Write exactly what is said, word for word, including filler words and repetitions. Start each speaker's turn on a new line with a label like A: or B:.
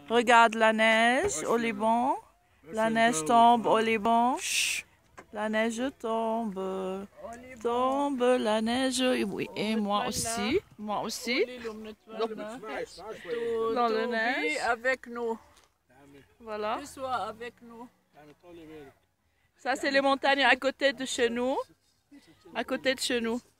A: Regarde la neige au Liban. La neige tombe au Liban. La neige tombe. Tombe la neige. Oui, et moi aussi. Moi aussi. Dans la neige.
B: avec nous.
A: Voilà.
B: Tu sois avec nous.
A: Ça, c'est les montagnes à côté de chez nous. À côté de chez nous.